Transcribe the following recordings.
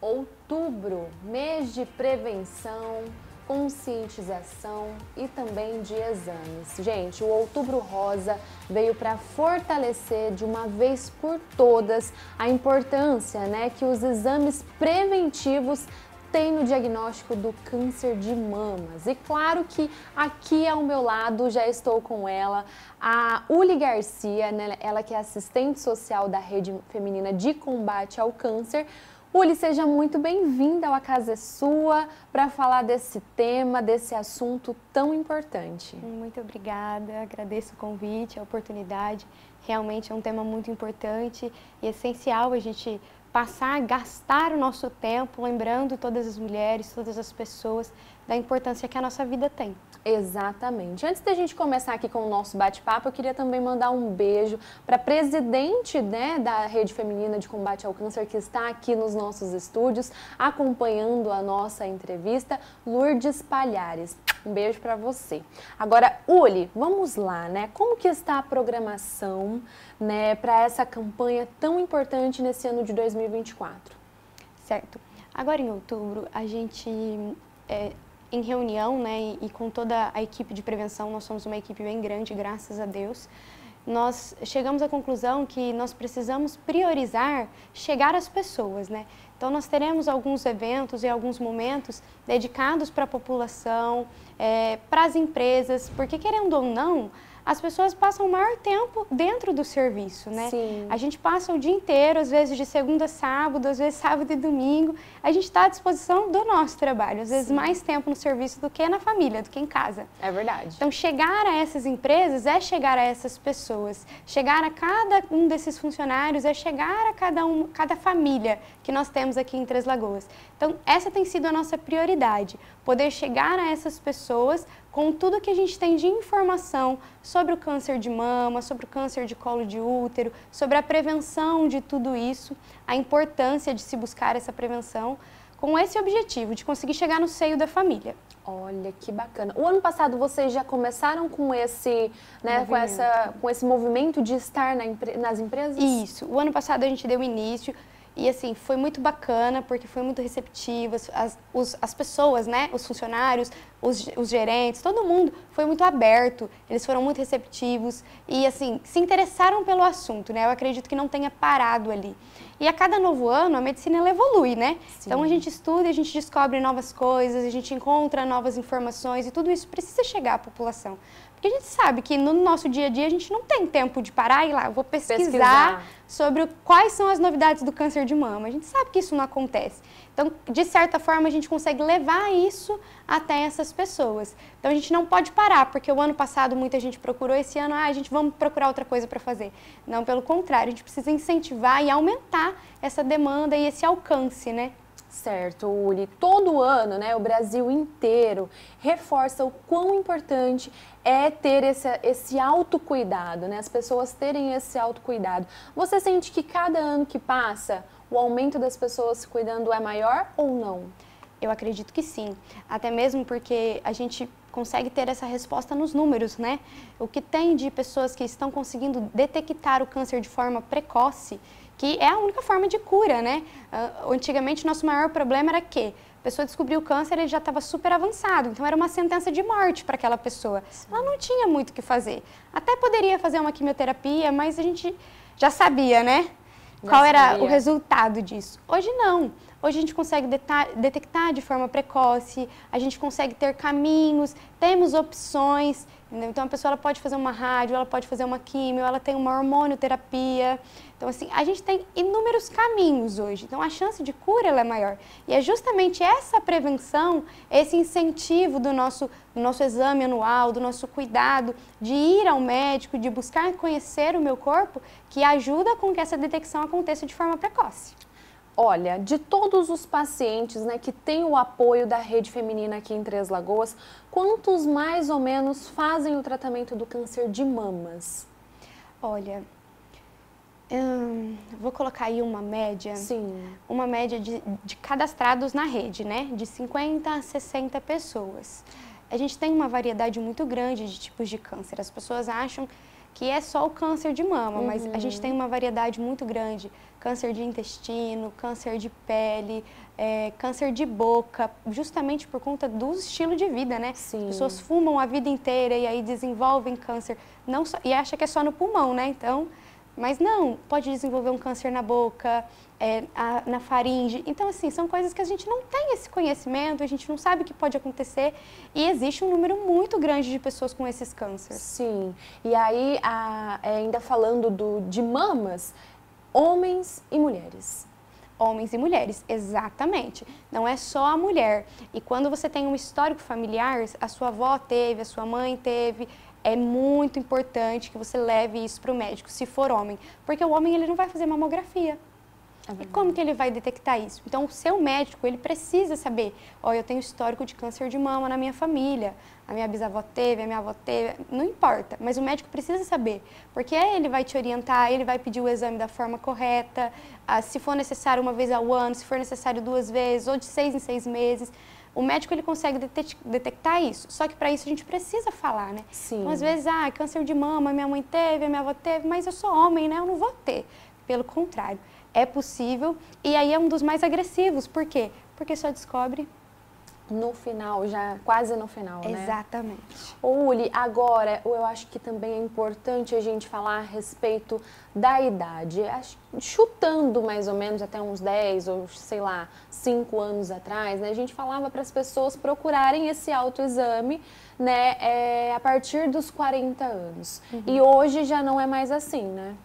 Outubro, mês de prevenção, conscientização e também de exames. Gente, o Outubro Rosa veio para fortalecer de uma vez por todas a importância, que os exames preventivos têm no diagnóstico do câncer de mamas. E claro que aqui ao meu lado já estou com ela, a Uli Garcia, ela que é assistente social da Rede Feminina de Combate ao Câncer. Uli, seja muito bem-vinda ao A Casa é Sua para falar desse tema, desse assunto tão importante. Muito obrigada, agradeço o convite, a oportunidade. Realmente é um tema muito importante e essencial a gente passar, gastar o nosso tempo lembrando todas as mulheres, todas as pessoas da importância que a nossa vida tem. Exatamente. Antes da gente começar aqui com o nosso bate-papo, eu queria também mandar um beijo para a presidente da Rede Feminina de Combate ao Câncer, que está aqui nos nossos estúdios, acompanhando a nossa entrevista, Lourdes Palhares. Um beijo para você. Agora, Uli, vamos lá, Como que está a programação, para essa campanha tão importante nesse ano de 2024? Certo. Agora em outubro, a gente... em reunião, e com toda a equipe de prevenção, nós somos uma equipe bem grande, graças a Deus, nós chegamos à conclusão que nós precisamos priorizar chegar às pessoas, Então, nós teremos alguns eventos e alguns momentos dedicados para a população, para as empresas, porque, querendo ou não, as pessoas passam o maior tempo dentro do serviço, Sim. A gente passa o dia inteiro, às vezes de segunda a sábado, às vezes sábado e domingo. A gente está à disposição do nosso trabalho, às vezes mais tempo no serviço do que na família, do que em casa. É verdade. Então, chegar a essas empresas é chegar a essas pessoas. Chegar a cada um desses funcionários é chegar a cada família que nós temos aqui em Três Lagoas. Então, essa tem sido a nossa prioridade, poder chegar a essas pessoas com tudo que a gente tem de informação sobre o câncer de mama, sobre o câncer de colo de útero, sobre a prevenção de tudo isso, a importância de se buscar essa prevenção, com esse objetivo de conseguir chegar no seio da família. Olha, que bacana. O ano passado vocês já começaram com esse, com esse movimento de estar nas empresas? Isso. O ano passado a gente deu início. E assim, foi muito bacana, porque foi muito receptivo, as pessoas, os funcionários, os gerentes, todo mundo foi muito aberto, eles foram muito receptivos e assim, se interessaram pelo assunto, Eu acredito que não tenha parado ali. E a cada novo ano, a medicina ela evolui, Sim. Então a gente estuda, a gente descobre novas coisas, a gente encontra novas informações e tudo isso precisa chegar à população. Porque a gente sabe que no nosso dia a dia a gente não tem tempo de parar e ir lá, eu vou pesquisar sobre quais são as novidades do câncer de mama. A gente sabe que isso não acontece. Então, de certa forma, a gente consegue levar isso até essas pessoas. Então, a gente não pode parar, porque o ano passado muita gente procurou, esse ano, a gente vamos procurar outra coisa para fazer. Não, pelo contrário, a gente precisa incentivar e aumentar essa demanda e esse alcance, Certo, Uli. Todo ano, o Brasil inteiro reforça o quão importante é ter esse autocuidado, As pessoas terem esse autocuidado. Você sente que cada ano que passa, o aumento das pessoas se cuidando é maior ou não? Eu acredito que sim. Até mesmo porque a gente consegue ter essa resposta nos números, O que tem de pessoas que estão conseguindo detectar o câncer de forma precoce, que é a única forma de cura, Antigamente, nosso maior problema era que a pessoa descobriu o câncer, ele já estava super avançado, então era uma sentença de morte para aquela pessoa. Sim. Ela não tinha muito o que fazer. Até poderia fazer uma quimioterapia, mas a gente já sabia, Qual era o resultado disso. Hoje não. Hoje a gente consegue detectar de forma precoce, a gente consegue ter caminhos, temos opções, Então a pessoa ela pode fazer uma rádio, ela pode fazer uma quimio, ela tem uma hormonioterapia. Então assim, a gente tem inúmeros caminhos hoje, então a chance de cura ela é maior. E é justamente essa prevenção, esse incentivo do nosso exame anual, do nosso cuidado, de ir ao médico, de buscar conhecer o meu corpo, que ajuda com que essa detecção aconteça de forma precoce. Olha, de todos os pacientes que têm o apoio da Rede Feminina aqui em Três Lagoas, quantos mais ou menos fazem o tratamento do câncer de mamas? Olha, vou colocar aí uma média. Sim. Uma média de cadastrados na rede, de 50 a 60 pessoas. A gente tem uma variedade muito grande de tipos de câncer. As pessoas acham que é só o câncer de mama, mas a gente tem uma variedade muito grande. Câncer de intestino, câncer de pele, câncer de boca, justamente por conta do estilo de vida, né? Sim. As pessoas fumam a vida inteira e aí desenvolvem câncer, não só, e acha que é só no pulmão, né? Então, mas não, pode desenvolver um câncer na boca, na faringe. Então, assim, são coisas que a gente não tem esse conhecimento, a gente não sabe o que pode acontecer e existe um número muito grande de pessoas com esses cânceres. Sim, e aí, ainda falando de mamas, homens e mulheres. Homens e mulheres, exatamente. Não é só a mulher. E quando você tem um histórico familiar, a sua avó teve, a sua mãe teve, é muito importante que você leve isso para o médico, se for homem. Porque o homem ele não vai fazer mamografia. E como que ele vai detectar isso? Então, o seu médico, ele precisa saber, eu tenho histórico de câncer de mama na minha família, a minha bisavó teve, a minha avó teve, não importa, mas o médico precisa saber, porque ele vai te orientar, ele vai pedir o exame da forma correta, se for necessário uma vez ao ano, se for necessário 2 vezes, ou de 6 em 6 meses. O médico ele consegue detectar isso, só que para isso a gente precisa falar, né? Sim. Então, às vezes, câncer de mama, minha mãe teve, a minha avó teve, mas eu sou homem, né? Eu não vou ter. Pelo contrário, é possível e aí é um dos mais agressivos. Por quê? Porque só descobre no final, já quase no final, né? Exatamente. Uli, agora eu acho que também é importante a gente falar a respeito da idade. Chutando mais ou menos até uns 10 ou sei lá, 5 anos atrás, né? A gente falava para as pessoas procurarem esse autoexame, né? A partir dos 40 anos. E hoje já não é mais assim, né?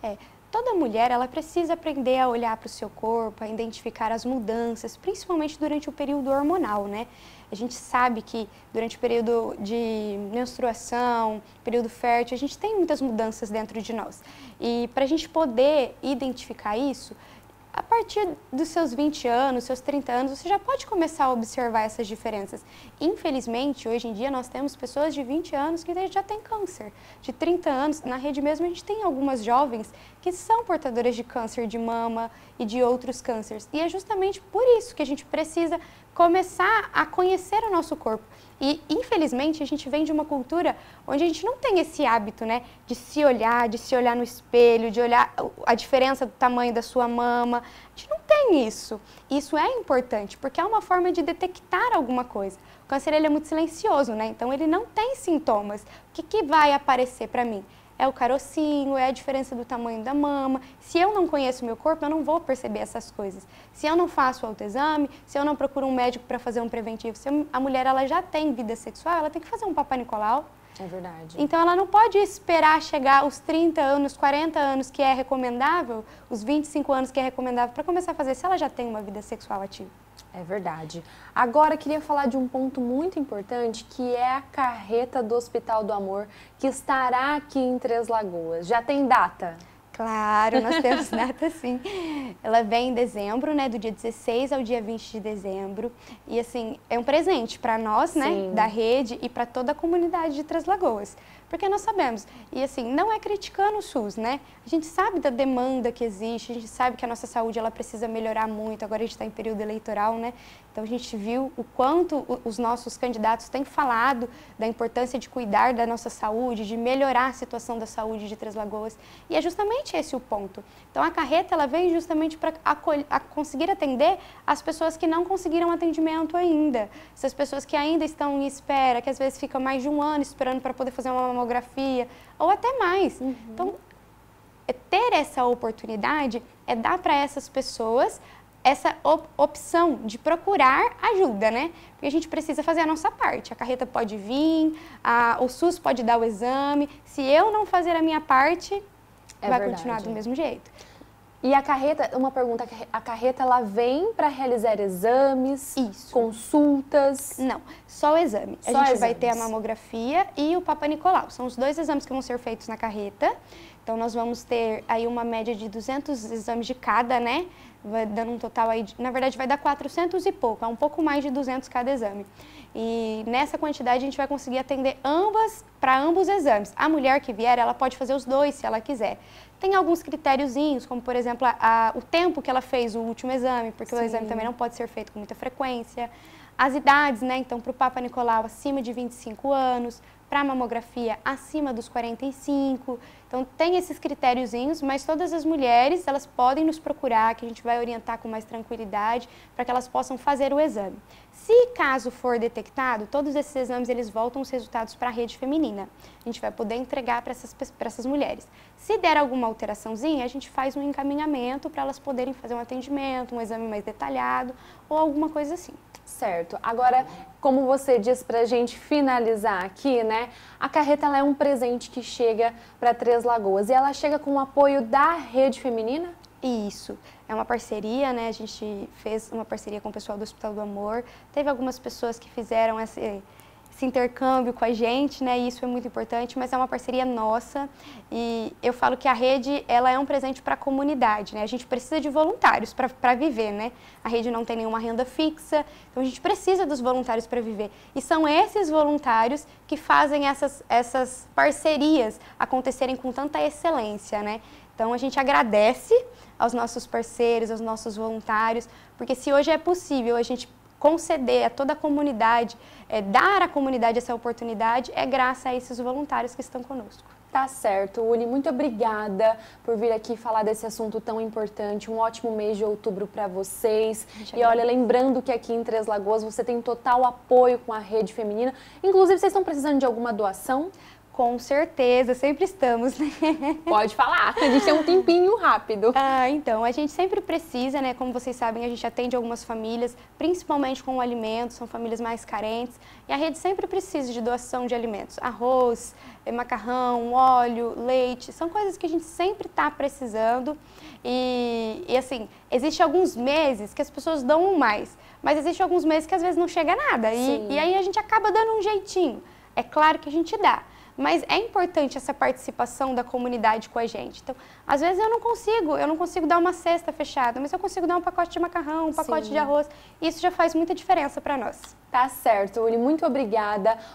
Toda mulher, ela precisa aprender a olhar para o seu corpo, a identificar as mudanças, principalmente durante o período hormonal, né? A gente sabe que durante o período de menstruação, período fértil, a gente tem muitas mudanças dentro de nós. E para a gente poder identificar isso, a partir dos seus 20 anos, seus 30 anos, você já pode começar a observar essas diferenças. Infelizmente, hoje em dia, nós temos pessoas de 20 anos que já têm câncer. De 30 anos, na rede mesmo, a gente tem algumas jovens que são portadoras de câncer de mama e de outros cânceres. E é justamente por isso que a gente precisa começar a conhecer o nosso corpo. E, infelizmente, a gente vem de uma cultura onde a gente não tem esse hábito, né, de se olhar no espelho, de olhar a diferença do tamanho da sua mama. A gente não tem isso. Isso é importante, porque é uma forma de detectar alguma coisa. O câncer, ele é muito silencioso, né, então ele não tem sintomas. O que vai aparecer para mim? É o carocinho, é a diferença do tamanho da mama. Se eu não conheço o meu corpo, eu não vou perceber essas coisas. Se eu não faço o autoexame, se eu não procuro um médico para fazer um preventivo, se a mulher ela já tem vida sexual, ela tem que fazer um Papai Nicolau. É verdade. Então, ela não pode esperar chegar os 30 anos, 40 anos que é recomendável, os 25 anos que é recomendável para começar a fazer, se ela já tem uma vida sexual ativa. É verdade. Agora, queria falar de um ponto muito importante, que é a carreta do Hospital do Amor, que estará aqui em Três Lagoas. Já tem data? Claro, nós temos data sim. Ela vem em dezembro, né, do dia 16 ao dia 20 de dezembro. E assim, é um presente para nós, né, da rede e para toda a comunidade de Três Lagoas. Porque nós sabemos, e assim, não é criticando o SUS, né? A gente sabe da demanda que existe, a gente sabe que a nossa saúde ela precisa melhorar muito, agora a gente está em período eleitoral, né? Então a gente viu o quanto os nossos candidatos têm falado da importância de cuidar da nossa saúde, de melhorar a situação da saúde de Três Lagoas. E é justamente esse o ponto. Então a carreta ela veio justamente para conseguir atender as pessoas que não conseguiram atendimento ainda. Essas pessoas que ainda estão em espera, que às vezes ficam mais de 1 ano esperando para poder fazer uma mamografia, ou até mais. Então, ter essa oportunidade é dar para essas pessoas essa opção de procurar ajuda, né? Porque a gente precisa fazer a nossa parte. A carreta pode vir, o SUS pode dar o exame. Se eu não fazer a minha parte, vai continuar do mesmo jeito. E a carreta, uma pergunta, a carreta ela vem para realizar exames, consultas? Não, só o exame. A gente vai ter a mamografia e o Papai Nicolau. São os 2 exames que vão ser feitos na carreta. Então, nós vamos ter aí uma média de 200 exames de cada, né? Vai dando um total aí, na verdade vai dar 400 e pouco, é um pouco mais de 200 cada exame. E nessa quantidade a gente vai conseguir atender para ambos os exames. A mulher que vier, ela pode fazer os 2 se ela quiser. Tem alguns critériozinhos, como por exemplo o tempo que ela fez o último exame, porque o exame também não pode ser feito com muita frequência. As idades, né? Então, para o Papa Nicolau, acima de 25 anos, para mamografia acima dos 45. Então tem esses critériozinhos, mas todas as mulheres, elas podem nos procurar, que a gente vai orientar com mais tranquilidade, para que elas possam fazer o exame. Se caso for detectado, todos esses exames eles voltam os resultados para a rede feminina. A gente vai poder entregar para essas mulheres. Se der alguma alteraçãozinha, a gente faz um encaminhamento para elas poderem fazer um atendimento, um exame mais detalhado ou alguma coisa assim. Certo. Agora, como você disse para a gente finalizar aqui, né? A carreta ela é um presente que chega para Três Lagoas e ela chega com o apoio da Rede Feminina? Isso, é uma parceria, né? A gente fez uma parceria com o pessoal do Hospital do Amor. Teve algumas pessoas que fizeram esse intercâmbio com a gente, né? E isso é muito importante, mas é uma parceria nossa. E eu falo que a rede, ela é um presente para a comunidade, né? A gente precisa de voluntários para viver, né? A rede não tem nenhuma renda fixa, então a gente precisa dos voluntários para viver. E são esses voluntários que fazem essas parcerias acontecerem com tanta excelência, né? Então a gente agradece aos nossos parceiros, aos nossos voluntários, porque se hoje é possível a gente conceder a toda a comunidade, dar à comunidade essa oportunidade, é graças a esses voluntários que estão conosco. Tá certo, Uli, muito obrigada por vir aqui falar desse assunto tão importante. Um ótimo mês de outubro para vocês. E olha, lembrando que aqui em Três Lagoas você tem total apoio com a Rede Feminina. Inclusive, vocês estão precisando de alguma doação? Com certeza, sempre estamos, né? Pode falar, a gente tem um tempinho rápido. Então, a gente sempre precisa, né? Como vocês sabem, a gente atende algumas famílias, principalmente com alimentos, são famílias mais carentes. E a rede sempre precisa de doação de alimentos. Arroz, macarrão, óleo, leite, são coisas que a gente sempre está precisando. E assim, existe alguns meses que as pessoas dão mais, mas existe alguns meses que às vezes não chega nada. E aí a gente acaba dando um jeitinho. É claro que a gente dá. Mas é importante essa participação da comunidade com a gente. Então, às vezes eu não consigo dar uma cesta fechada, mas eu consigo dar um pacote de macarrão, um pacote de arroz. E isso já faz muita diferença para nós. Tá certo, Uli, muito obrigada.